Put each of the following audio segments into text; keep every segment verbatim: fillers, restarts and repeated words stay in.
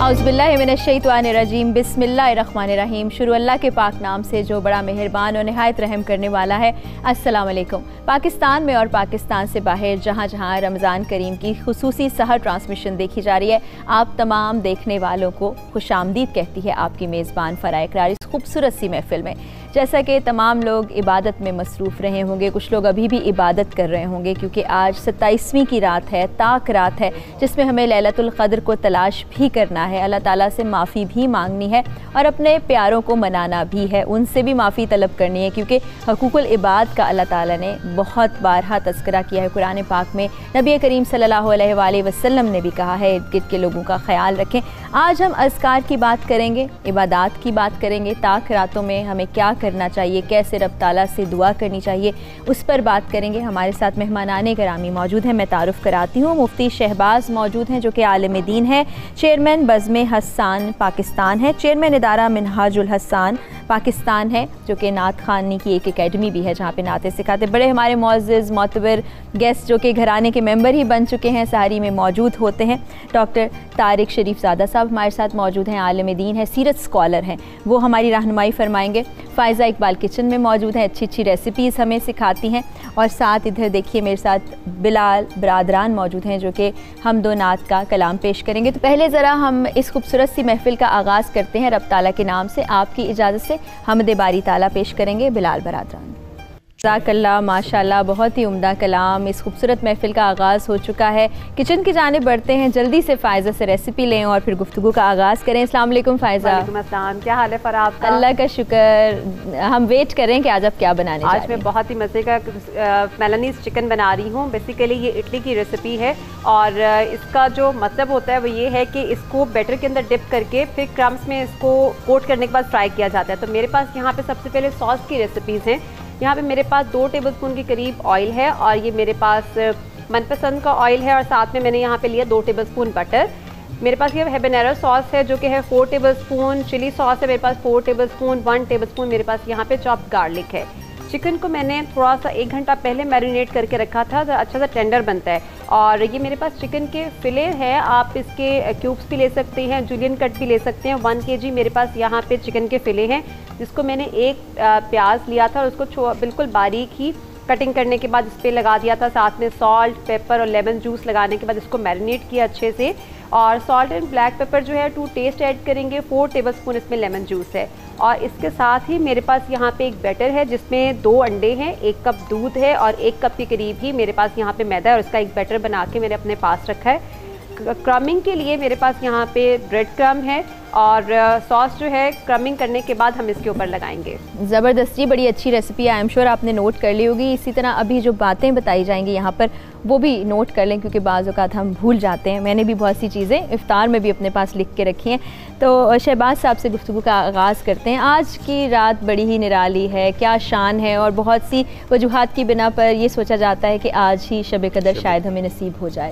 औज़ुबिल्लाहि मिनश्शैतानिर्रजीम बिस्मिल्लाहिर्रहमानिर्रहीम। शुरू अल्लाह के पाक नाम से जो बड़ा मेहरबान और निहायत रहम करने वाला है। अस्सलाम वालेकुम। पाकिस्तान में और पाकिस्तान से बाहर जहाँ जहाँ रमज़ान करीम की खुसूसी सहर ट्रांसमिशन देखी जा रही है, आप तमाम देखने वालों को खुशामदीद कहती है आपकी मेज़बान फ़राह इकरार इस खूबसूरत सी महफ़िल में। जैसा कि तमाम लोग इबादत में मसरूफ़ रहे होंगे, कुछ लोग अभी भी इबादत कर रहे होंगे क्योंकि आज सत्ताईसवीं की रात है, ताक रात है, जिसमें हमें लैलतुल क़द्र को तलाश भी करना है, अल्लाह ताला से माफ़ी भी मांगनी है और अपने प्यारों को मनाना भी है, उनसे भी माफ़ी तलब करनी है क्योंकि हकूक़ुल इबाद का अल्लाह ताला ने बहुत बारहा तज़किरा किया है कुरान पाक में। नबी करीम सल्लल्लाहु अलैहि वसल्लम ने भी कहा है इर्द गिर्द के लोगों का ख्याल रखें। आज हम अज़कार की बात करेंगे, इबादात की बात करेंगे, ताक रातों में हमें क्या करना चाहिए, कैसे रब ताला से दुआ करनी चाहिए, उस पर बात करेंगे। हमारे साथ मेहमानाने करामी मौजूद हैं, मैं तारुफ़ कराती हूँ। मुफ्ती शहबाज मौजूद हैं जो कि आलिम दीन है, चेयरमैन बज़्म हस्सान पाकिस्तान है, चेयरमैन इदारा मिनहाजुल हस्सान पाकिस्तान है, जो कि नात ख़ानी की एक एकेडमी भी है जहाँ पे नाते सिखाते बड़े हमारे मुअज़्ज़िज़ मोतबर गेस्ट जो कि घराने के मेंबर ही बन चुके हैं सहरी में मौजूद होते हैं। डॉक्टर तारिक शरीफ ज़ादा साहब हमारे साथ मौजूद हैं, आलिम दीन है, सीरत स्कॉलर हैं, वो हमारी रहनुमाई फरमाएंगे। फ़ायज़ा इकबाल किचन में मौजूद हैं, अच्छी अच्छी रेसिपीज़ हमें सिखाती हैं। और साथ इधर देखिए मेरे साथ बिलाल बरादरान मौजूद हैं जो कि हम दो नात का कलाम पेश करेंगे। तो पहले ज़रा हम इस खूबसूरत सी महफ़िल का आगाज़ करते हैं रब ताला के नाम से। आपकी इजाज़त से हमदे बारी ताला पेश करेंगे बिलाल बरादरान। ज़ाकल्लाह माशाल्लाह, बहुत ही उम्दा कलाम। इस खूबसूरत महफ़िल का आगाज़ हो चुका है, किचन की जानिब बढ़ते हैं, जल्दी से फ़ायज़ा से रेसिपी लें और फिर गुफ्तगू का आगाज़ करें। अस्सलाम वालेकुम फ़ायज़ा। वालेकुम अस्सलाम, क्या हाल है फ़राह आपका? अल्लाह का शुक्र। हम वेट कर रहे हैं कि आज आप क्या बनाने जा रही हैं। आज मैं बहुत ही मज़े का मेलानीज़ चिकन बना रही हूँ। बेसिकली ये इटली की रेसिपी है और इसका जो मतलब होता है वो ये है कि इसको बैटर के अंदर डिप करके फिर क्रम्स में इसको कोट करने के बाद फ्राई किया जाता है। तो मेरे पास यहाँ पे सबसे पहले सॉस की रेसिपीज़ हैं। यहाँ पे मेरे पास दो टेबलस्पून के करीब ऑयल है और ये मेरे पास मनपसंद का ऑयल है और साथ में मैंने यहाँ पे लिया दो टेबलस्पून बटर। मेरे पास ये हैबानेरो सॉस है जो कि है फोर टेबलस्पून, चिली सॉस है मेरे पास फोर टेबलस्पून, वन टेबलस्पून मेरे पास यहाँ पे चॉप्ड गार्लिक है। चिकन को मैंने थोड़ा सा एक घंटा पहले मैरिनेट करके रखा था तो अच्छा सा टेंडर बनता है। और ये मेरे पास चिकन के फिले है, आप इसके क्यूब्स भी ले सकते हैं, जूलियन कट भी ले सकते हैं। वन केजी मेरे पास यहाँ पे चिकन के फिले हैं जिसको मैंने एक प्याज लिया था और उसको बिल्कुल बारीक ही कटिंग करने के बाद इस पर लगा दिया था। साथ में सॉल्ट, पेपर और लेमन जूस लगाने के बाद इसको मैरिनेट किया अच्छे से। और सॉल्ट एंड ब्लैक पेपर जो है टू टेस्ट ऐड करेंगे, फोर टेबलस्पून इसमें लेमन जूस है। और इसके साथ ही मेरे पास यहाँ पे एक बैटर है जिसमें दो अंडे हैं, एक कप दूध है और एक कप के करीब ही मेरे पास यहाँ पे मैदा है और इसका एक बैटर बना के मैंने अपने पास रखा है। क्रमिंग के लिए मेरे पास यहाँ पे ब्रेड क्रम है और सॉस जो है क्रमिंग करने के बाद हम इसके ऊपर लगाएंगे। ज़बरदस्त, ये बड़ी अच्छी रेसिपी है, आई एम श्योर आपने नोट कर ली होगी। इसी तरह अभी जो बातें बताई जाएंगी यहाँ पर वो भी नोट कर लें क्योंकि बाज़ औक़ात हम भूल जाते हैं। मैंने भी बहुत सी चीज़ें इफ्तार में भी अपने पास लिख के रखी हैं। तो शहबाज साहब से गुफ्तगू का आगाज़ करते हैं। आज की रात बड़ी ही निराली है, क्या शान है और बहुत सी वजूहात की बिना पर यह सोचा जाता है कि आज ही शब कदर शायद हमें नसीब हो जाए।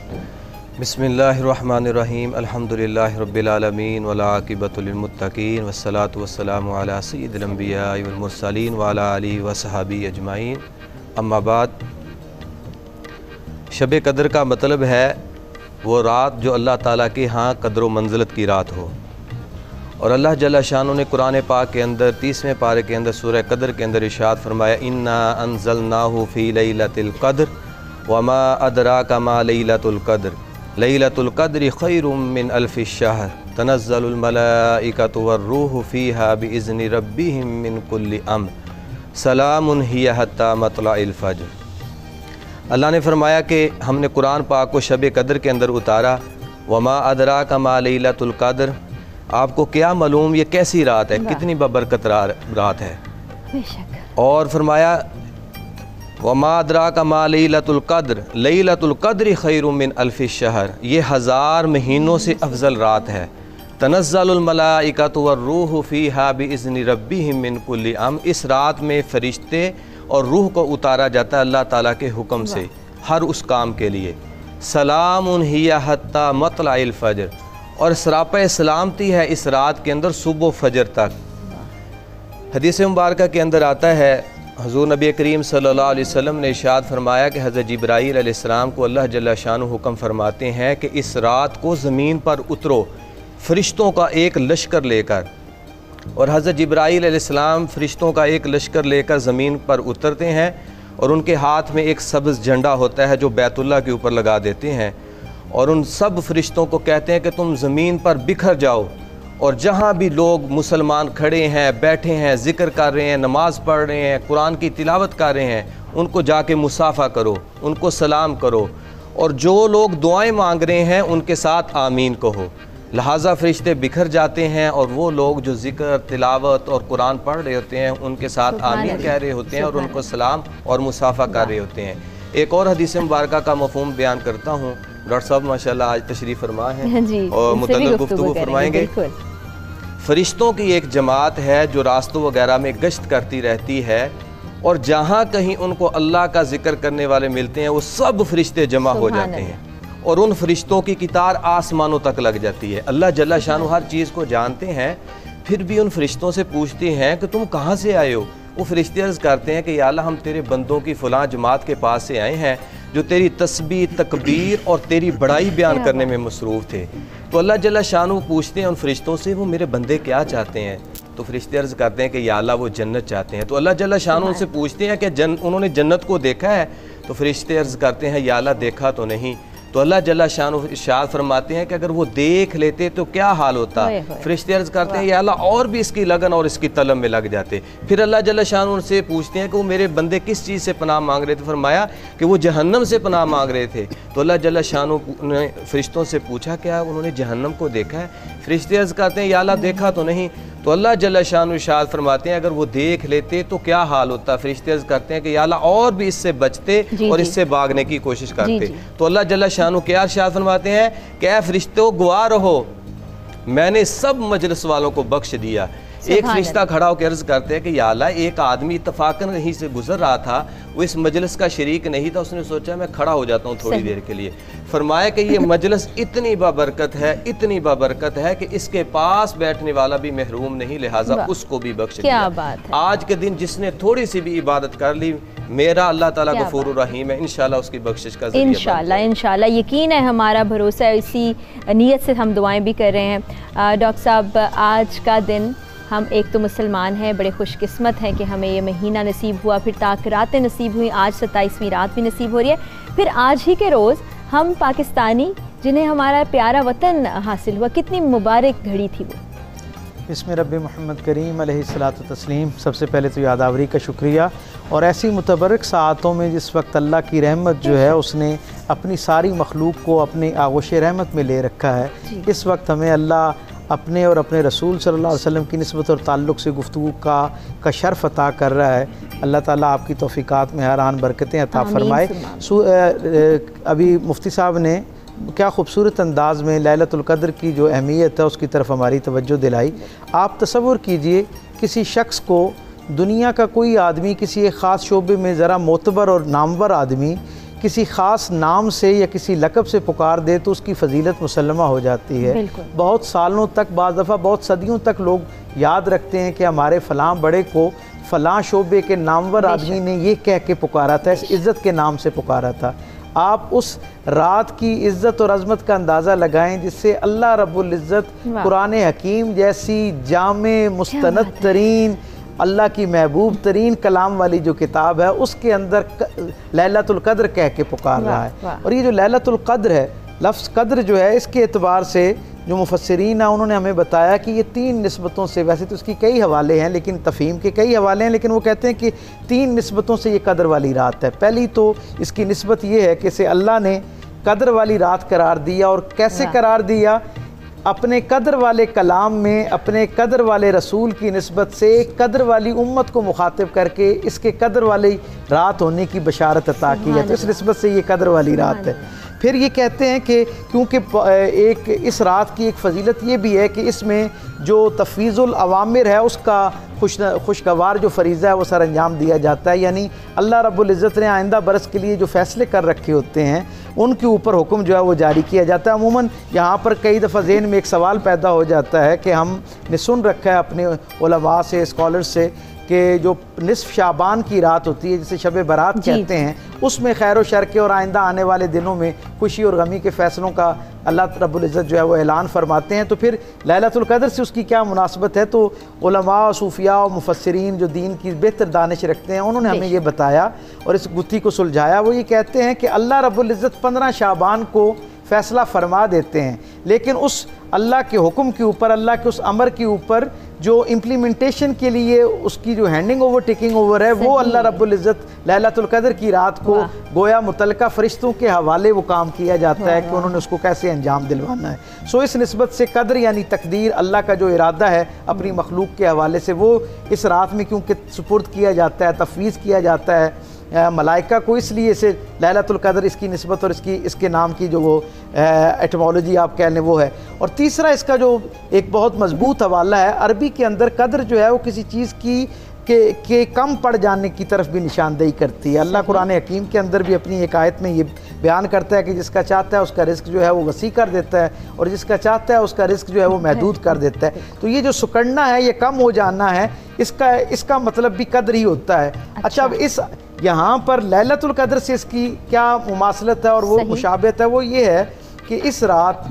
बिस्मिल्लाहिर्रहमानिर्रहीम, अल्हम्दुलिल्लाहि रब्बिल आलमीन वल आक़िबतु लिल मुत्तक़ीन वस्सलातु वस्सलामु अला सय्यिदिल अंबियाइ वल मुरसलीन व अला आलिहि व सहाबिहि अजमाइन, अम्मा बाद। शब कदर का मतलब है वो रात जो अल्लाह ताला के यहाँ कदर व मंज़िलत की रात हो। और अल्लाह जल्ल शानो ने कुरान पाक के अंदर तीसवें पारे के अंदर सूरह कदर के अंदर इरशाद फरमाया, इन्ना अंज़लनाहु फ़ी लैलतिल क़द्र वमा अदराका मा लैलतुल क़द्र लैलतुल क़द्रि खैरुम मिन अल्फ़ि शहर तनज़्ज़लुल मलाइकतु वर्रूहु फ़ीहा बिइज़्नि रब्बिहिम मिन कुल्लि अम्र सलामुन हिय हत्ता मतलइल फ़ज्र। अल्लाह ने फरमाया कि हमने कुरान पाक को शब कदर के अंदर उतारा। वमा अदराका मा लैलतुल क़द्र, आपको क्या मालूम ये कैसी रात है, कितनी बबरकत रात है। और फरमाया वमा अदराका मा लैलतुल क़द्र लैलतुल क़द्रि खैरुम मिन अल्फ़ि शहर, ये हज़ार महीनों से अफजल रात है। तनज़्ज़लुल मलाइकतु वर्रूहु फ़ीहा बिइज़्नि रब्बिहिम मिन कुल्लि अम्र, इस रात में फ़रिश्ते और रूह को उतारा जाता है अल्लाह ताला के हुक्म से हर उस काम के लिए। सलामुन हिया हत्ता मतलइल फ़ज्र, और सरापा सलामती है इस रात के अंदर सुबह फजर तक। हदीस मुबारक के अंदर आता है हुज़ूर नबी करीम सल्लल्लाहु अलैहि वसल्लम ने इरशाद फरमाया कि हज़रत जिब्राईल अलैहिस्सलाम को अल्लाह जल्ल शानु हुक्म फरमाते हैं कि इस रात को ज़मीन पर उतरो, फ़रिश्तों का एक लश्कर लेकर, और हज़रत जिब्राईल अलैहिस्सलाम फ़रिश्तों का एक लश्कर लेकर ज़मीन पर उतरते हैं और उनके हाथ में एक सब्ज़ झंडा होता है जो बैतुल्लाह के ऊपर लगा देते हैं, और उन सब फ़रिश्तों को कहते हैं कि तुम ज़मीन पर बिखर जाओ और जहाँ भी लोग मुसलमान खड़े हैं, बैठे हैं, ज़िक्र कर रहे हैं, नमाज़ पढ़ रहे हैं, कुरान की तिलावत कर रहे हैं, उनको जाके मुसाफ़ा करो, उनको सलाम करो, और जो लोग दुआएं मांग रहे हैं उनके साथ आमीन कहो। लिहाजा फ़रिश्ते बिखर जाते हैं और वो लोग जो ज़िक्र, तिलावत और कुरान पढ़ रहे होते हैं उनके साथ आमीन कह रहे होते हैं और उनको सलाम और मुसाफ़ा कर रहे होते हैं। एक और हदीस मुबारक का मफ़हूम बयान करता हूँ। डॉक्टर साहब माशाल्लाह आज तशरीफ़ फरमा हैं और मुतल्लिक़ गुफ्तगू फरमाएंगे। फ़रिश्तों की एक जमात है जो रास्तों वगैरह में गश्त करती रहती है, और जहाँ कहीं उनको अल्लाह का जिक्र करने वाले मिलते हैं वो सब फरिश्ते जमा हो जाते हैं और उन फरिश्तों की कितार आसमानों तक लग जाती है। अल्लाह जल्ला शान हर चीज़ को जानते हैं, फिर भी उन फरिश्तों से पूछते हैं कि तुम कहाँ से आए हो। वो फरिश्ते अर्ज़ करते हैं कि या अल्लाह हम तेरे बंदों की फ़लाँ जमात के पास से आए हैं जो तेरी तस्बीह, तकबीर और तेरी बड़ाई बयान करने में मसरूफ़ थे। तो अल्लाह जल्ला शान पूछते हैं उन फरिश्तों से वो मेरे बंदे क्या चाहते हैं। तो फरिश्ते अर्ज़ करते हैं कि या अल्लाह वो जन्नत चाहते हैं। तो अल्लाह जल्ला शान उनसे पूछते हैं कि जन उन्होंने जन्नत को देखा है। तो फरिश्ते अर्ज़ करते हैं या अल्लाह देखा तो नहीं। तो अल्लाह जल्ला शान इरशाद फरमाते हैं कि अगर वो देख लेते तो क्या हाल होता। फरिश्ते अर्ज़ करते हैं या अल्लाह और भी इसकी लगन और इसकी तलब में लग जाते। फिर अल्लाह जल्ला शान उनसे पूछते हैं कि वो मेरे बंदे किस चीज़ से पनाह मांग रहे थे। फरमाया कि वो जहन्नम से पनाह मांग रहे थे। तो अल्लाह जल्ला शान ने फरिश्तों से पूछा क्या उन्होंने जहन्नम को देखा है। फरिश्ते अर्ज़ करते हैं या अल्लाह देखा तो नहीं। तो अल्लाह जल्ला शान इरशाद फरमाते हैं अगर वो देख लेते तो क्या हाल होता। फरिश्ते अर्ज़ करते हैं कि या अल्लाह और भी इससे बचते और इससे भागने की कोशिश करते। तो अल्लाह जल्ला शान क्या इरशाद फरमाते हैं कि ऐ फरिश्तों गवाह रहो, मैंने सब मजलिस वालों को बख्श दिया। एक फरिश्ता खड़ा होकर अर्ज़ करते हैं कि या अल्लाह एक आदमी इत्तफाकन कहीं से गुजर रहा था, वो इस मजलिस का शरीक नहीं था, उसने सोचा मैं खड़ा हो जाता हूँ थोड़ी देर के लिए। फरमाया कि ये मजलिस इतनी बाबरकत है, इतनी बाबरकत है कि इसके पास बैठने वाला भी महरूम नहीं, लिहाजा उसको भी बख्श दिया। आज के दिन जिसने थोड़ी सी भी इबादत कर ली, मेरा अल्लाह ताला गफूर रहीम है, इंशाल्लाह उसकी बख्शिश का ज़रिया इंशाल्लाह इंशाल्लाह यकीन है, हमारा भरोसा है, इसी नीयत से हम दुआएं भी कर रहे हैं। डॉक्टर साहब आज का दिन हम एक तो मुसलमान हैं, बड़े खुशकिस्मत हैं कि हमें ये महीना नसीब हुआ, फिर ताक रातें नसीब हुई, आज सत्ताईसवीं रात भी नसीब हो रही है, फिर आज ही के रोज़ हम पाकिस्तानी जिन्हें हमारा प्यारा वतन हासिल हुआ, कितनी मुबारक घड़ी थी वो। इसमें रब्बी मोहम्मद करीम अलैहिस्सलातु तस्लीम, सबसे पहले तो यादावरी का शुक्रिया। और ऐसी मुतबरक सातों में जिस वक्त अल्लाह की रहमत जो है उसने अपनी सारी मखलूक को अपने आगोश रहमत में ले रखा है, इस वक्त हमें अल्लाह अपने और अपने रसूल सल्लल्लाहु अलैहि वसल्लम की निस्बत और ताल्लुक़ से गुफ्तगू का का शर्फ़ अता कर रहा है। अल्लाह ताला आपकी तौफ़ीक़ात में हर आन बरकतें अता फ़रमाए। अभी मुफ्ती साहब ने क्या ख़ूबसूरत अंदाज़ में लैलतुल क़द्र की जो अहमियत है उसकी तरफ हमारी तवज्जो दिलाई। आप तसव्वुर कीजिए किसी शख्स को दुनिया का कोई आदमी किसी एक ख़ास शोबे में ज़रा मोतबर और नामवर आदमी किसी ख़ास नाम से या किसी लक़ब से पुकार दे तो उसकी फ़जीलत मुसल्लमा हो जाती है। बहुत सालों तक, बाज़ दफ़ा बहुत सदियों तक लोग याद रखते हैं कि हमारे फ़लाँ बड़े को फ़लाँ शोबे के नामवर आदमी ने ये कह के पुकारा था, इस इज़्ज़त के नाम से पुकारा था। आप उस रात की इज़्ज़त और अज़मत का अंदाज़ा लगाएं जिससे अल्लाह रब्बुल इज़्ज़त कुरान हकीम जैसी जामे मुस्तनद तरीन अल्लाह की महबूब तरीन कलाम वाली जो किताब है उसके अंदर लैलतुल क़द्र कह के पुकार रहा है। और ये जो लैलतुल क़द्र है, लफ्ज़ क़द्र जो है, इसके एतबार से जो मुफस्सिरीन हैं उन्होंने हमें बताया कि ये तीन निस्बतों से, वैसे तो इसकी कई हवाले हैं लेकिन तफ़हीम के कई हवाले हैं, लेकिन वो कहते हैं कि तीन निस्बतों से ये क़द्र वाली रात है। पहली तो इसकी निस्बत ये है कि इसे अल्लाह ने क़द्र वाली रात करार दिया। और कैसे करार दिया? अपने कदर वाले कलाम में अपने कदर वाले रसूल की निस्बत से कदर वाली उम्मत को मुखातिब करके इसके कदर वाली रात होने की बशारत अता की है। तो इस निस्बत से ये कदर वाली रात है। फिर ये कहते हैं कि क्योंकि एक इस रात की एक फ़जीलत ये भी है कि इसमें जो तफ़वीज़ुल अवामिर है उसका खुश खुशगवार जो फ़रीज़ा है वो सर अंजाम दिया जाता है। यानी अल्लाह रब्बुल इज़्ज़त ने आइंदा बरस के लिए जो फ़ैसले कर रखे होते हैं उनके ऊपर हुक्म जो है वो जारी किया जाता है। अमूमन यहाँ पर कई दफ़ा ज़हन में एक सवाल पैदा हो जाता है कि हमने सुन रखा है अपने उलमा से, स्कॉलर से कि जो निस्फ शाबान की रात होती है जिसे शब बारात कहते हैं, उसमें खैर व शर के और आइंदा आने वाले दिनों में खुशी और गमी के फ़ैसलों का अल्लाह रब्बुल इज़्ज़त जो है वो ऐलान फरमाते हैं। तो फिर लैलतुल क़द्र से उसकी क्या मुनासबत है? तो उलमा, सूफिया और मुफस्सिरीन जो दीन की बेहतर दानिश रखते हैं उन्होंने हमें ये बताया और इस गुत्थी को सुलझाया। वो ये कहते हैं कि अल्लाह रब्बुल इज़्ज़त पंद्रह शाबान को फ़ैसला फरमा देते हैं, लेकिन उस अल्लाह के हुक्म के ऊपर, अल्लाह के उस अमर के ऊपर जो इम्प्लीमेंटेशन के लिए उसकी जो हैंडिंग ओवर टेकिंग ओवर है, वो अल्लाह रब्बुल इज़्ज़त लैलतुल क़द्र की रात को गोया मुतल्लिका फ़रिश्तों के हवाले वो काम किया जाता है कि उन्होंने उसको कैसे अंजाम दिलवाना है। सो इस निस्बत से कद्र यानी तकदीर, अल्लाह का जो इरादा है अपनी मखलूक के हवाले से, वो इस रात में क्योंकि सुपुर्द किया जाता है, तफवीज़ किया जाता है मलाइका को, इसलिए इसे लैलतुल क़द्र इसकी निस्बत और इसकी इसके नाम की जो वो एटमोलॉजी आप कह लें वो है। और तीसरा इसका जो एक बहुत मजबूत हवाला है, अरबी के अंदर कद्र जो है वो किसी चीज़ की के, के कम पड़ जाने की तरफ भी निशानदेही करती है। अल्लाह कुरान हकीम के अंदर भी अपनी एक आयत में ये बयान करता है कि जिसका चाहता है उसका रिस्क जो है वो वसी कर देता है और जिसका चाहता है उसका रिस्क जो है वो महदूद कर देता है। तो ये जो सुकड़ना है, ये कम हो जाना है, इसका इसका मतलब भी कद्र ही होता है। अच्छा, अच्छा अब इस यहाँ पर लैलतुल क़द्र से इसकी क्या मुमासलत है और वो मुशाबहत है? वो ये है कि इस रात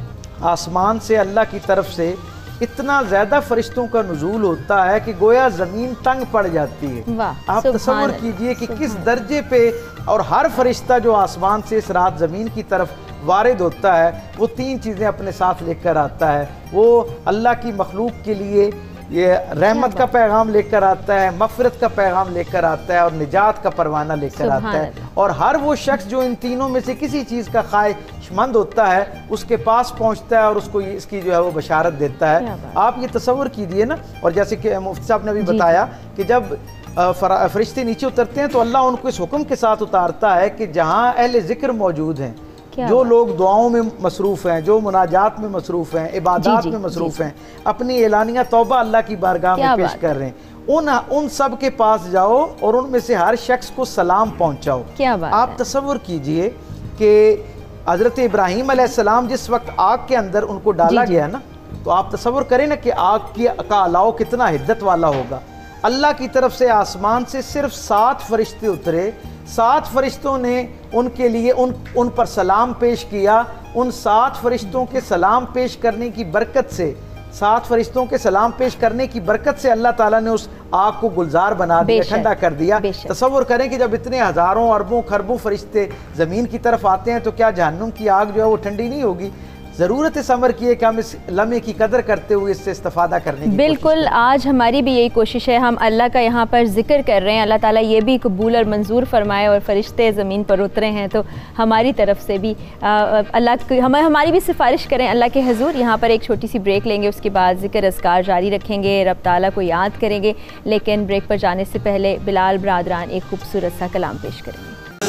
आसमान से अल्लाह की तरफ से इतना ज़्यादा फरिश्तों का नुज़ूल होता है कि गोया ज़मीन तंग पड़ जाती है। आप तसव्वुर कीजिए कि किस दर्जे पे, और हर फरिश्ता जो आसमान से इस रात ज़मीन की तरफ वारिद होता है वो तीन चीज़ें अपने साथ लेकर आता है। वो अल्लाह की मखलूक के लिए ये रहमत का पैगाम लेकर आता है, मग़फ़िरत का पैगाम लेकर आता है और निजात का परवाना लेकर आता है। और हर वो शख्स जो इन तीनों में से किसी चीज़ का ख्वाहिशमंद होता है उसके पास पहुंचता है और उसको इसकी जो है वो बशारत देता है। आप ये तसव्वुर कीजिए ना, और जैसे कि मुफ्ती साहब ने भी बताया कि जब फरिश्ते नीचे उतरते हैं तो अल्लाह उनको इस हुक्म के साथ उतारता है कि जहाँ अहले ज़िक्र मौजूद हैं, जो लोग दुआओं में मसरूफ़ हैं, जो मुनाजात में मसरूफ़ हैं, इबादत में मसरूफ़ हैं, अपनी एलानिया तौबा अल्लाह की बारगाह में पेश कर रहे हैं, उन उन सब के पास जाओ और उनमें से हर शख्स को सलाम पहुँचाओ। क्या बात आप तसव्वुर कीजिए कि हज़रत इब्राहीम अलैहिस्सलाम जिस वक्त आग के अंदर उनको डाला गया ना, तो आप तसव्वुर करें ना कि आग की का अलाव कितना हिद्दत वाला होगा। अल्लाह की तरफ से आसमान से सिर्फ सात फरिश्ते उतरे, सात फरिश्तों ने उनके लिए उन उन पर सलाम पेश किया। उन सात फरिश्तों के सलाम पेश करने की बरकत से, सात फरिश्तों के सलाम पेश करने की बरकत से अल्लाह ताला ने उस आग को गुलजार बना दिया, ठंडा कर दिया। तसव्वुर करें कि जब इतने हज़ारों अरबों खरबों फरिश्ते ज़मीन की तरफ आते हैं तो क्या जहन्नुम की आग जो है वो ठंडी नहीं होगी? ज़रूरत इस अमर की है कि हम इस लम्हे की कदर करते हुए इससे इस्तेफादा करने की बिल्कुल। आज हमारी भी यही कोशिश है, हम अल्लाह का यहाँ पर जिक्र कर रहे हैं, अल्लाह ताला ये भी कबूल और मंजूर फरमाए और फरिश्ते ज़मीन पर उतरे हैं, तो हमारी तरफ से भी अल्लाह हम हमारी भी सिफारिश करें अल्लाह के हजूर। यहाँ पर एक छोटी सी ब्रेक लेंगे, उसके बाद जिक्र अज़कार जारी रखेंगे, रब ताला को याद करेंगे, लेकिन ब्रेक पर जाने से पहले बिलाल ब्रादरान एक खूबसूरत सा कलाम पेश करेंगे।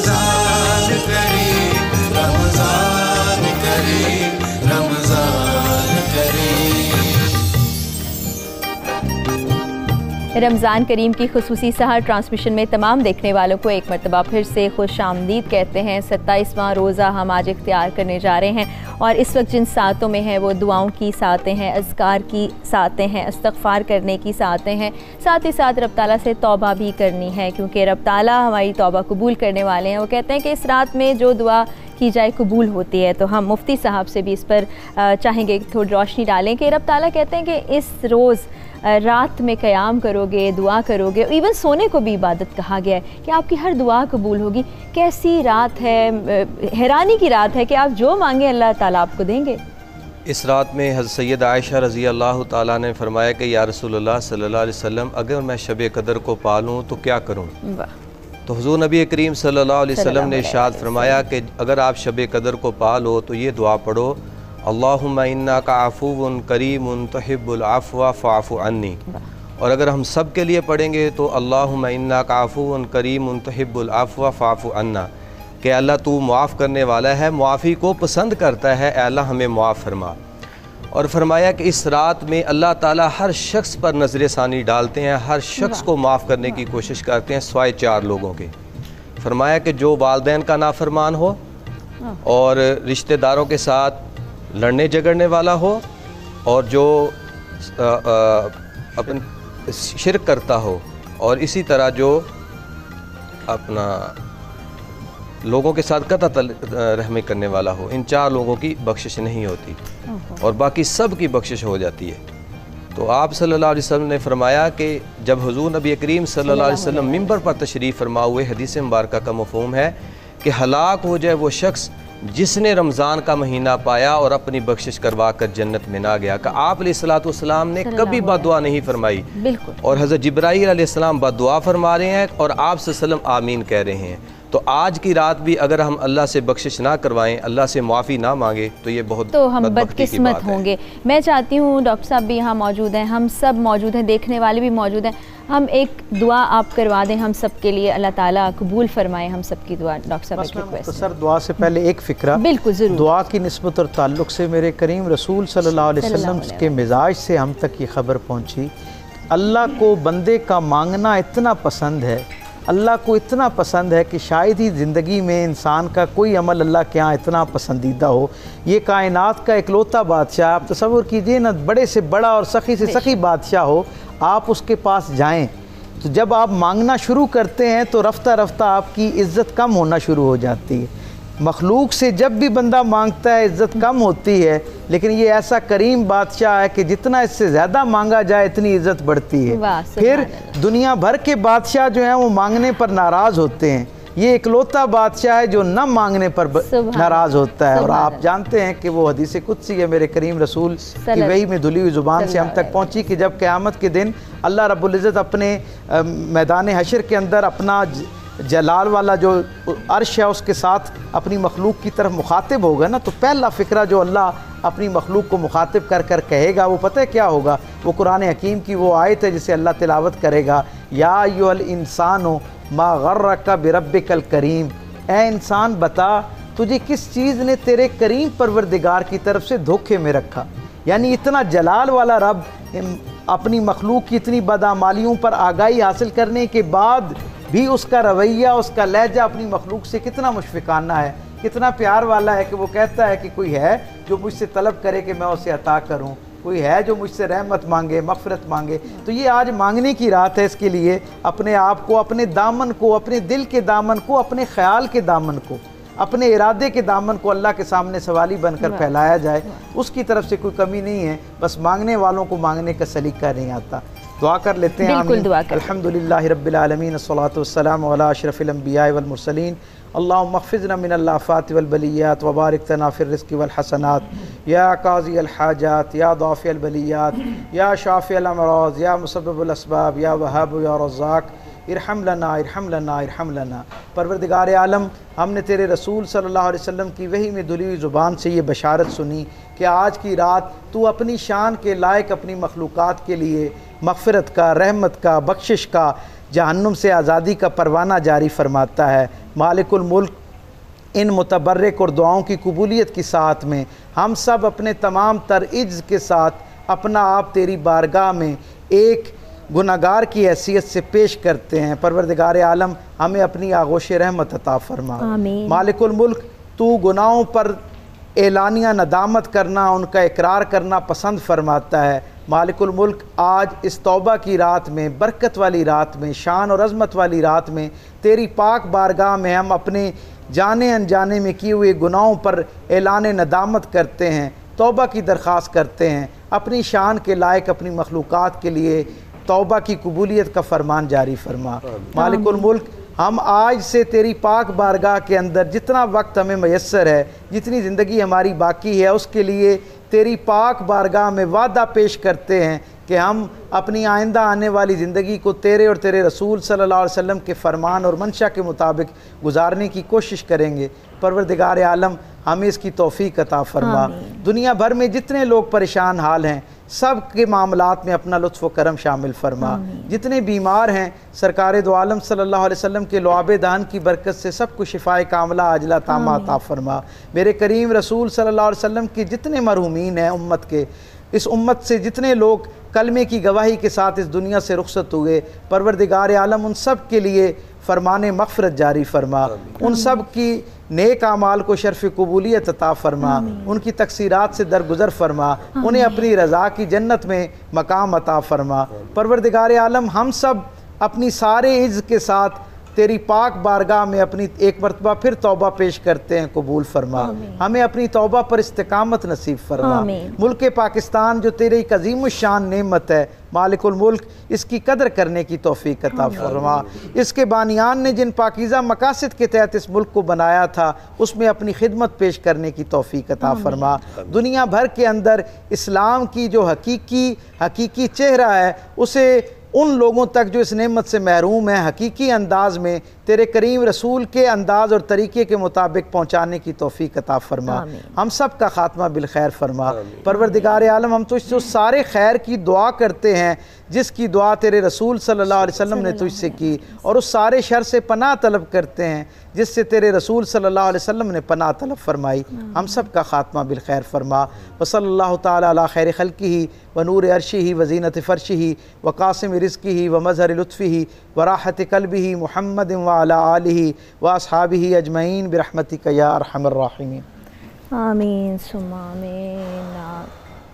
रमज़ान करीम की खुसूसी सहर ट्रांसमिशन में तमाम देखने वालों को एक मरतबा फिर से खुश आमदीद कहते हैं। सत्ताईसवां रोज़ा हम आज इख्तियार करने जा रहे हैं और इस वक्त जिन सातों में है वो दुआओं की सातें हैं, अज़कार की सातें हैं, इस्तग़फ़ार करने की सातें हैं, साथ ही साथ रब ताला से तौबा भी करनी है, क्योंकि रब ताला हमारी तौबा कबूल करने वाले हैं। वो कहते हैं कि इस रात में जो दुआ की जाए कबूल होती है। तो हम मुफ्ती साहब से भी इस पर चाहेंगे थोड़ी रोशनी डालें कि रब ताला कहते हैं कि इस रोज़ रात में क़याम करोगे, दुआ करोगे, इवन सोने को भी इबादत कहा गया है कि आपकी हर दुआ कबूल होगी। कैसी रात है, हैरानी की रात है कि आप जो मांगे अल्लाह ताला आपको देंगे। इस रात में हज़रत सैयद आयशा रज़ी अल्लाह ताला ने फरमाया कि या रसूलल्लाह सल्लल्लाहु अलैहि वसल्लम, अगर मैं शब कदर को पालूँ तो क्या करूँ? तो हुज़ूर नबी करीम सल्लल्लाहु अलैहि वसल्लम ने इरशाद फरमाया कि अगर आप शब कदर को पालो तो ये दुआ पढ़ो, अल्लाहुम्मा इन्नका अफ़ुव्वुन करीमुन तुहिब्बुल अफ़्व फ़अफ़ु अन्नी। और अगर हम सब के लिए पढ़ेंगे तो अल्लाहुम्मा इन्नका अफ़ुव्वुन करीमुन तुहिब्बुल अफ़्व फ़अफ़ु अन्ना, कि अल्लाह तू मुआफ़ करने वाला है, मुआफ़ी को पसंद करता है, अल्लाह हमें मुआफ़ फरमा। और फरमाया कि इस रात में अल्लाह ताला हर शख्स पर नज़र सानी डालते हैं, हर शख्स को माफ़ करने की कोशिश करते हैं सिवाय चार लोगों के। फरमाया कि जो वालिदैन का नाफरमान हो और रिश्तेदारों के साथ लड़ने झगड़ने वाला हो और जो अपन शिरक करता हो, और इसी तरह जो अपना लोगों के साथ कता रहमी करने वाला हो, इन चार लोगों की बख्शिश नहीं होती और बाकी सब की बख्शिश हो जाती है। तो आप सल्लल्लाहु अलैहि वसल्लम ने फरमाया कि जब हुजूर नबी करीम सल्लल्लाहु अलैहि वसल्लम मिंबर पर तशरीफ़ फरमा हुए, हदीस मुबारक का मफ़हूम है कि हलाक हो जाए वो शख्स जिसने रमज़ान का महीना पाया और अपनी बख्शिश करवा कर जन्नत में ना गया। का आप अलैहिस्सलातु वस्सलाम ने कभी बददुआ नहीं फरमाई, और हज़रत जिब्राईल अलैहिस्सलाम बददुआ फरमा रहे हैं और आप सल्लल्लाहु अलैहि वसल्लम आमीन कह रहे हैं। तो आज की रात भी अगर हम अल्लाह से बख्शिश ना करवाएं, अल्लाह से माफ़ी ना मांगे, तो ये बहुत तो हम बदकिस्मत होंगे। मैं चाहती हूँ डॉक्टर साहब भी यहाँ मौजूद हैं, हम सब मौजूद हैं, देखने वाले भी मौजूद हैं, हम एक दुआ आप करवा दें हम सब के लिए, अल्लाह ताला कबूल फरमाए हम सब की दुआ। डॉक्टर साहब एक रिक्वेस्ट। तो सर दुआ से पहले एक फ़िक्रा, बिल्कुल ज़रूर, दुआ की निस्बत और ताल्लुक़ से मेरे करीम रसूल सल्लल्लाहु अलैहि वसल्लम के मिजाज से हम तक ये ख़बर पहुँची, अल्लाह को बंदे का मांगना इतना पसंद है, अल्लाह को इतना पसंद है कि शायद ही ज़िंदगी में इंसान का कोई अमल अल्लाह के यहाँ इतना पसंदीदा हो। ये कायनात का इकलौता बादशाह, आप तसव्वुर कीजिए ना, बड़े से बड़ा और सखी से सखी बादशाह हो, आप उसके पास जाएं तो जब आप मांगना शुरू करते हैं तो रफ्ता रफ्ता आपकी इज़्ज़त कम होना शुरू हो जाती है। मखलूक से जब भी बंदा मांगता है इज़्ज़त कम होती है, लेकिन ये ऐसा करीम बादशाह है कि जितना इससे ज़्यादा मांगा जाए इतनी इज़्ज़त बढ़ती है। फिर दुनिया भर के बादशाह जो हैं वो मांगने पर नाराज़ होते हैं, ये इकलौता बादशाह है जो न मांगने पर नाराज़ होता है। और आप जानते हैं कि वो हदीस कुदसी है मेरे करीम रसूल की वही में धुली हुई ज़ुबान से हम तक पहुँची कि जब क़यामत के दिन अल्लाह रब्बुल इज़्ज़त अपने मैदान हशर के अंदर अपना जलाल वाला जो अर्श है उसके साथ अपनी मखलूक की तरफ मुखातिब होगा ना, तो पहला फ़िक्रा जो अल्लाह अपनी मखलूक को मुखातिब कर कर कहेगा वो पता है क्या होगा? वो कुरान हकीम की वो आयत है जिसे अल्लाह तिलावत करेगा, या अय्युहल इंसानो मा गर्रका बिरब्बिकल करीम, ए इंसान बता तुझे किस चीज़ ने तेरे करीम परवरदिगार की तरफ से धोखे में रखा। यानी इतना जलाल वाला रब अपनी मखलूक की इतनी बदआमालियों पर आगाही हासिल करने के बाद भी उसका रवैया, उसका लहजा अपनी मखलूक से कितना मुशफ़िकाना है, कितना प्यार वाला है कि वो कहता है कि कोई है जो मुझसे तलब करे कि मैं उसे अता करूं, कोई है जो मुझसे रहमत मांगे, मग़फ़िरत मांगे। तो ये आज मांगने की रात है, इसके लिए अपने आप को, अपने दामन को, अपने दिल के दामन को, अपने ख़याल के दामन को, अपने इरादे के दामन को अल्लाह के सामने सवाली बनकर फैलाया जाए। उसकी तरफ से कोई कमी नहीं है, बस मांगने वालों को मांगने का सलीका नहीं आता। दुआ कर लेते हैं। अल्हम्दुलिल्लाहि रब्बिल आलमीन, अस्सलातु वस्सलामु अला अशरफिल अंबिया वल मुरसलीन, अल्लाहुम्मा अहफ़िज़ना मिनल आफ़ात वल बलियात व बारिक लना फिर रिज़्क़ि वल हसनात, या काज़ी अल हाजात, या दाफ़ि अल बलियात, या शाफ़ि अल अमराज़, या मुसब्बिबुल अस्बाब, या वहाब या रज़्ज़ाक़, इरहम लना इरहम लना इरहम लना। परवरदिगार आलम, हमने तेरे रसूल सल्लल्लाहु अलैहि वसल्लम की वही में धुली हुई ज़ुबान से ये बशारत सुनी कि आज की रात तू अपनी शान के लायक अपनी मखलूक़ात के लिए मग़फ़िरत का, रहमत का, बख्शिश का, जहन्नुम से आज़ादी का परवाना जारी फरमाता है। मालिकुल मुल्क, इन मुतबर्रिक और दुआओं की कबूलियत की साथ में हम सब अपने तमाम तर इज्ज़ के साथ अपना आप तेरी बारगाह में एक गुनाहगार की हैसियत से पेश करते हैं। परवरदिगार आलम, हमें अपनी आगोश रहमत अता फरमा। मालिकुल मुल्क, तू गुनाहों पर एलानिया नदामत करना, उनका इकरार करना पसंद फरमाता है। मालिकुल मुल्क, आज इस तौबा की रात में, बरकत वाली रात में, शान और अज़मत वाली रात में, तेरी पाक बारगाह में हम अपने जाने अनजाने में किए हुए गुनाहों पर एलान नदामत करते हैं, तौबा की दरख्वास्त करते हैं। अपनी शान के लायक अपनी मखलूक़ात के लिए तौबा की कबूलियत का फरमान जारी फरमा। मालिकुल मुल्क, हम आज से तेरी पाक बारगाह के अंदर जितना वक्त हमें मैसर है, जितनी ज़िंदगी हमारी बाकी है, उसके लिए तेरी पाक बारगाह में वादा पेश करते हैं कि हम अपनी आइंदा आने वाली ज़िंदगी को तेरे और तेरे रसूल सल्लल्लाहु अलैहि वसल्लम के फ़रमान और मंशा के मुताबिक गुजारने की कोशिश करेंगे। परवरदिगार आलम, हमें इसकी तौफ़ीक़ अता फ़रमा। दुनिया भर में जितने लोग परेशान हाल हैं, सब के मामलात में अपना लुत्फ़ व करम शामिल फरमा। जितने बीमार हैं, सरकार दो आलम सल्लल्लाहु अलैहि वसल्लम के लुआब दान की बरकत से सबको शिफ़ाए कामला आजला तामा अता फरमा। मेरे करीम रसूल सल्लल्लाहु अलैहि वसल्लम के जितने मरहूमीन हैं उम्मत के, इस उम्मत से जितने लोग कलमे की गवाही के साथ इस दुनिया से रुखसत हुए, परवरदिगार आलम उन सब के लिए फ़रमाने मग़फ़िरत जारी फरमा। उन सब की नेक आमाल को शर्फ़ कबूलियत अता फ़रमा, उनकी तक़सीरात से दरगुज़र फ़रमा, उन्हें अपनी रज़ा की जन्नत में मकाम अता फ़रमा। परवरदिगार आलम, हम सब अपनी सारे इज़्ज़ के साथ तेरी पाक बारगाह में अपनी एक मरतबा फिर तौबा पेश करते हैं, कबूल फरमा। हमें अपनी तौबा पर इस्तिकामत नसीब फरमा। मुल्क पाकिस्तान जो तेरी एक अजीम शान नेमत है, मालिकुल मुल्क, इसकी कदर करने की तौफीक अता फरमा। इसके बानियान ने जिन पाकीज़ा मकासद के तहत इस मुल्क को बनाया था, उसमें अपनी खिदमत पेश करने की तौफीक अता फरमा। दुनिया भर के अंदर इस्लाम की जो हकीकी हकीकी चेहरा है, उसे उन लोगों तक जो इस नेमत से महरूम है, हकीकी अंदाज में तेरे करीम रसूल के अंदाज और तरीके के मुताबिक पहुँचाने की तौफीक अता फरमा। हम सब का खात्मा बिल खैर फरमा। परवरदिगार आलम, हम तुझसे उस सारे खैर की दुआ करते हैं जिसकी दुआ तेरे रसूल सल्लल्लाहु अलैहि वसल्लम ने तुझसे की, और उस सारे शर से पनाह तलब करते हैं जिससे तेरे रसूल सल्लल्लाहु अलैहि वसल्लम ने पनाह तलब फरमाई। हम सब का खात्मा बिल खैर फरमा। व सल्लल्लाहु तआला अला खैर खल्क़िही व नूर अर्शिही व ज़ीनत फ़र्शिही व क़ासिम रिज़्क़िही व मज़हर लुत्फ़िही व राहत क़ल्बिही मुहम्मद व अला आलिही व अस्हाबिही अजमईन बिरहमतिक या अरहमर राहिमीन। आमीन सुम्मा आमीन,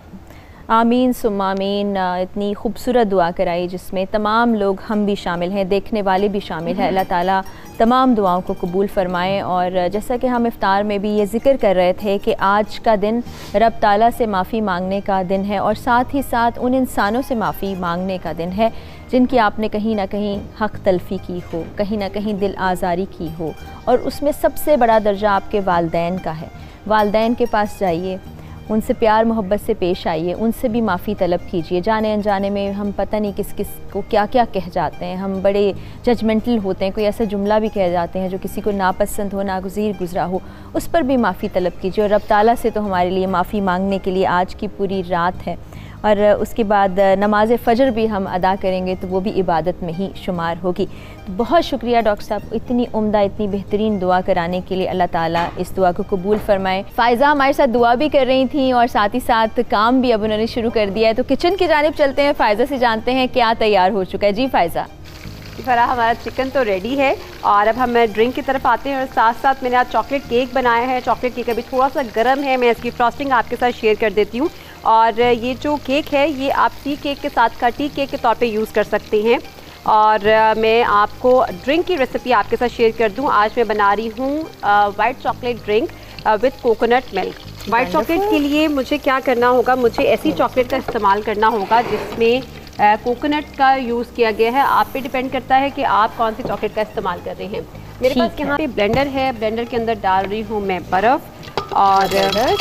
आमीन सुम्मा आमीन। इतनी खूबसूरत दुआ कराई जिसमें तमाम लोग, हम भी शामिल हैं, देखने वाले भी शामिल हैं। अल्लाह ताला तमाम दुआओं को कबूल फ़रमाएँ। और जैसा कि हम इफ्तार में भी ये ज़िक्र कर रहे थे कि आज का दिन रब ताला से माफ़ी मांगने का दिन है, और साथ ही साथ उन इंसानों से माफ़ी मांगने का दिन है जिनकी आपने कहीं ना कहीं हक़ तलफ़ी की हो, कहीं ना कहीं दिल आज़ारी की हो, और उसमें सबसे बड़ा दर्जा आपके वालदैन का है। वालदैन के पास जाइए, उनसे प्यार मोहब्बत से पेश आइए, उनसे भी माफ़ी तलब कीजिए। जाने अनजाने में हम पता नहीं किस किस को क्या क्या कह जाते हैं, हम बड़े जजमेंटल होते हैं, कोई ऐसा जुमला भी कह जाते हैं जो किसी को नापसंद हो, नागुज़ीर गुज़रा हो, उस पर भी माफ़ी तलब कीजिए। और रब ताला से तो हमारे लिए माफ़ी मांगने के लिए आज की पूरी रात है, और उसके बाद नमाज फ़जर भी हम अदा करेंगे तो वो भी इबादत में ही शुमार होगी। तो बहुत शुक्रिया डॉक्टर साहब, इतनी उम्दा, इतनी बेहतरीन दुआ कराने के लिए। अल्लाह ताला इस दुआ को कबूल फ़रमाए। फ़ायज़ा हमारे साथ दुआ भी कर रही थी और साथ ही साथ काम भी अब उन्होंने शुरू कर दिया है। तो किचन की जानिब चलते हैं, फ़ायज़ा से जानते हैं क्या तैयार हो चुका है। जी फ़ायज़ा। फराह, हमारा चिकन तो रेडी है और अब हम ड्रिंक की तरफ आते हैं। और साथ साथ मैंने आज चॉकलेट केक बनाया है। चॉकलेट केक अभी थोड़ा सा गर्म है, मैं इसकी फ्रॉस्टिंग आपके साथ शेयर कर देती हूँ। और ये जो केक है ये आप टी केक के साथ का टी केक के तौर पे यूज़ कर सकते हैं। और मैं आपको ड्रिंक की रेसिपी आपके साथ शेयर कर दूँ। आज मैं बना रही हूँ white chocolate drink with coconut milk. White chocolate के लिए मुझे क्या करना होगा, मुझे ऐसी चॉकलेट का इस्तेमाल करना होगा जिसमें कोकोनट का यूज़ किया गया है। आप पे डिपेंड करता है कि आप कौन सी चॉकलेट का इस्तेमाल कर रहे हैं। मेरे पास यहाँ पे ब्लेंडर है, ब्लेंडर के अंदर डाल रही हूँ मैं बर्फ़, और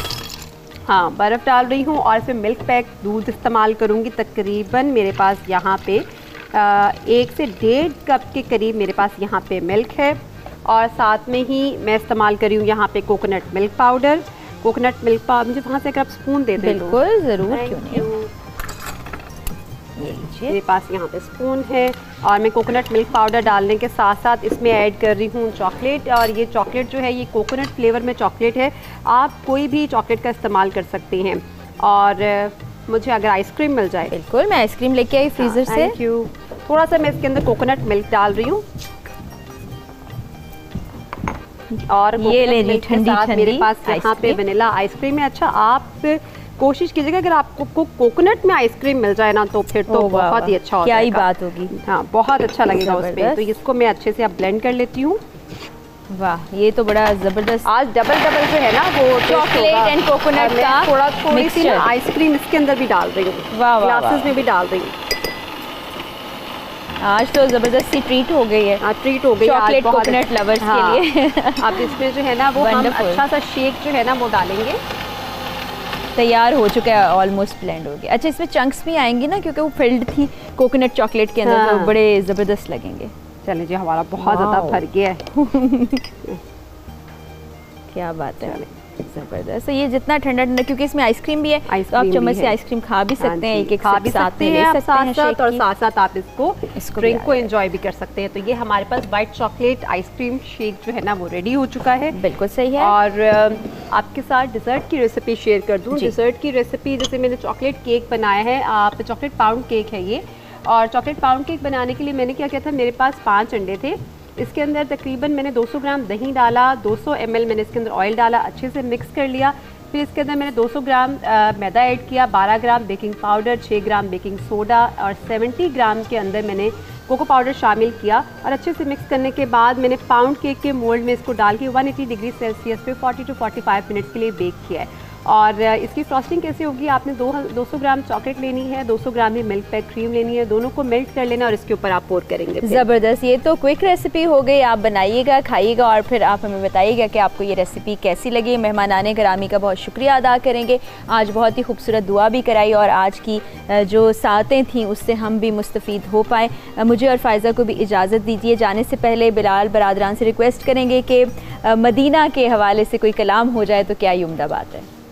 हाँ बर्फ़ डाल रही हूँ, और फिर मिल्क पैक दूध इस्तेमाल करूँगी। तकरीबन मेरे पास यहाँ पे आ, एक से डेढ़ कप के करीब मेरे पास यहाँ पे मिल्क है, और साथ में ही मैं इस्तेमाल करी हूँ यहाँ पे coconut milk powder. Coconut milk powder मुझे वहाँ से अगर आप स्पून दे दें। बिल्कुल ज़रूर, क्यों नहीं। मेरे पास यहाँ पे स्पून है, और मैं कोकोनट मिल्क पाउडर डालने के साथ साथ इसमें ऐड कर रही हूँ चॉकलेट। और ये चॉकलेट जो है ये कोकोनट फ्लेवर में चॉकलेट है, आप कोई भी चॉकलेट का इस्तेमाल कर सकते हैं। और मुझे अगर आइसक्रीम मिल जाए, बिल्कुल मैं आइसक्रीम लेके आई फ्रीज़र से। Thank you. थोड़ा सा मैं इसके अंदर कोकोनट मिल्क डाल रही हूँ, और ये ले ली ठंडी ठंडी मेरे पास यहाँ पे वनीला आइसक्रीम है। अच्छा, आप कोशिश कीजिएगा अगर आपको को, कोकोनट में आइसक्रीम मिल जाए ना तो फिर तो बहुत ही अच्छा होगा। क्या ही बात होगी। हाँ, बहुत अच्छा लगेगा उसमें। तो इसको मैं अच्छे से अब ब्लेंड कर लेती हूँ। वाह, ये तो बड़ा ज़बरदस्त। आज डबल डबल जो है ना वो चॉकलेट एंड कोकोनट का थोड़ा थोड़ी सी आइसक्रीम इसके अंदर भी डाल रही हूँ, ग्लासेस में भी डाल रही हूँ। आज तो ज़बरदस्ती ट्रीट हो गई है। हाँ, ट्रीट हो गई चॉकलेट कोकोनट लवर्स हाँ, के लिए। अब इसमें जो है ना वो हम अच्छा सा शेक जो है ना वो डालेंगे। तैयार हो चुका है, ऑलमोस्ट ब्लेंड हो गया। अच्छा, इसमें चंक्स भी आएंगी ना, क्योंकि वो फिल्ड थी कोकोनट चॉकलेट के अंदर, हाँ। तो बड़े ज़बरदस्त लगेंगे। चलिए जी, हमारा बहुत ज़्यादा भर गया है। क्या बात है, ज़बरदस्त। ये जितना ठंडा ठंडा, क्योंकि इसमें आइसक्रीम भी है, तो आप चम्मच से आइसक्रीम खा भी सकते हैं, एक एक खा भी साथ में ले सकते हैं, साथ और साथ साथ आप इसको ड्रिंक को एंजॉय भी कर सकते हैं। तो ये हमारे पास वाइट चॉकलेट आइसक्रीम शेक जो है ना वो रेडी हो चुका है। बिल्कुल सही है। और आपके साथ डिज़र्ट की रेसिपी शेयर कर दूँ। डिज़र्ट की रेसिपी, जैसे मैंने चॉकलेट केक बनाया है, आप चॉकलेट पाउंड केक है ये। और चॉकलेट पाउंड केक बनाने के लिए मैंने क्या किया था, मेरे पास पाँच अंडे थे, इसके अंदर तकरीबन मैंने दो सौ ग्राम दही डाला, दो सौ एम एल मैंने इसके अंदर ऑयल डाला, अच्छे से मिक्स कर लिया। फिर इसके अंदर मैंने दो सौ ग्राम मैदा ऐड किया, बारह ग्राम बेकिंग पाउडर, छः ग्राम बेकिंग सोडा, और सत्तर ग्राम के अंदर मैंने कोको पाउडर शामिल किया और अच्छे से मिक्स करने के बाद मैंने पाउंड केक के मोल्ड में इसको डाल के एक सौ अस्सी डिग्री सेल्सियस पे चालीस टू पैंतालीस मिनट के लिए बेक किया है। और इसकी फ्रॉस्टिंग कैसे होगी, आपने दो दो सौ ग्राम चॉकलेट लेनी है, दो सौ ग्राम ही मिल्क पैक क्रीम लेनी है, दोनों को मेल्ट कर लेना और इसके ऊपर आप पोर करेंगे। ज़बरदस्त, ये तो क्विक रेसिपी हो गई। आप बनाइएगा, खाइएगा और फिर आप हमें बताइएगा कि आपको ये रेसिपी कैसी लगी। मेहमानाने गिरामी का बहुत शुक्रिया अदा करेंगे। आज बहुत ही खूबसूरत दुआ भी कराई और आज की जो सातें थीं उससे हम भी मुस्तफ़ीद हो पाए। मुझे और फ़ायज़ा को भी इजाज़त दीजिए। जाने से पहले बिलाल बरादरान से रिक्वेस्ट करेंगे कि मदीना के हवाले से कोई कलाम हो जाए तो क्या ही उम्दा बात है।